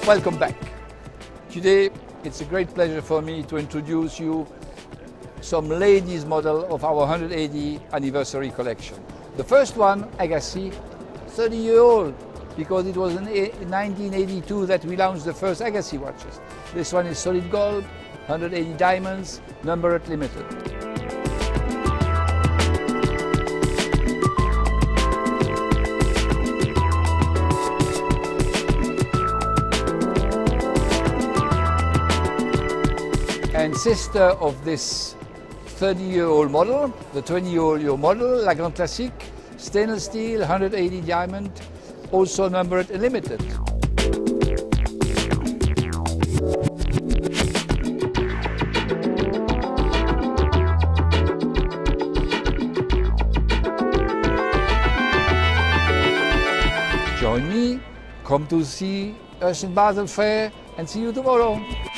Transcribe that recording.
Welcome back. Today it's a great pleasure for me to introduce you some ladies model of our 180 anniversary collection. The first one, Agassi, 30-year-old, because it was in 1982 that we launched the first Agassi watches. This one is solid gold, 180 diamonds, numbered limited. And sister of this 30-year-old model, the 20-year-old model, La Grande Classique, stainless steel, 180 diamond, also numbered and limited. Join me, come to see us in Basel Fair, and see you tomorrow.